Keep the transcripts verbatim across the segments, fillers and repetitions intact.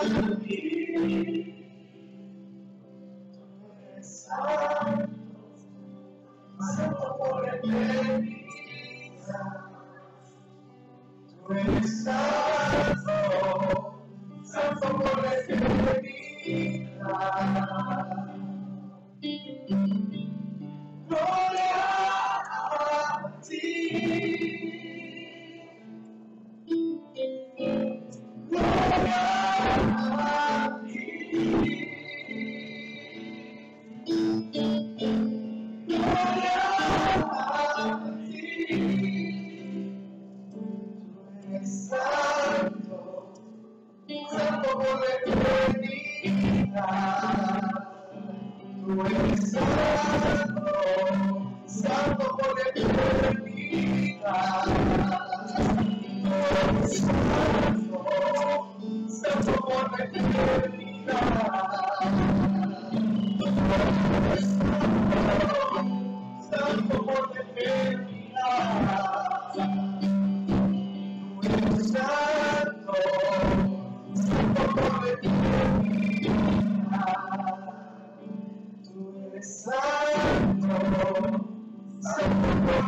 Santo por eternidad, tú eres santo, santo por eternidad. Gloria a ti, gloria a ti. Gloria a ti, tú eres santo, santo por eternidad. Tú eres santo, santo por eternidad. Tú eres santo, santo por eternidad. Santo por eternidad, tú eres santo, santo por eternidad, tú eres santo, santo por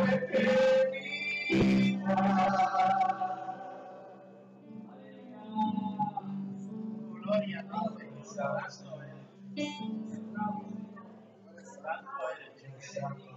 eternidad. Gloria a Dios. Santo eres. Santo eres.